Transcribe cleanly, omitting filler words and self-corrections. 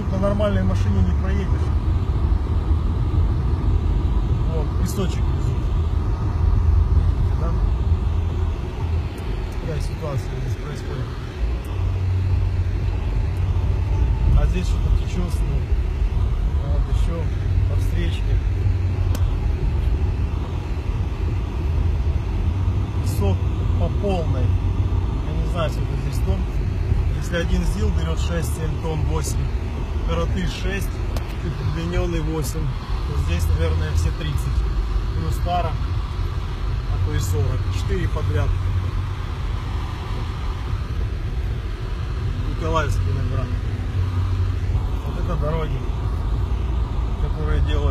тут на нормальной машине не проедешь. Вот, песочек везут. Видите, да? Такая ситуация здесь происходит. А здесь что-то течет. Вот еще по встречке. Песок по полной. Я не знаю, сколько здесь тонн. Если один ЗИЛ берет 6-7 тонн, 8, коротыш 6, удлиненный 8, то здесь, наверное, все 30. Плюс пара, а то и 40. 4 подряд. Николаевский виноград. Вот это дороги, которые делают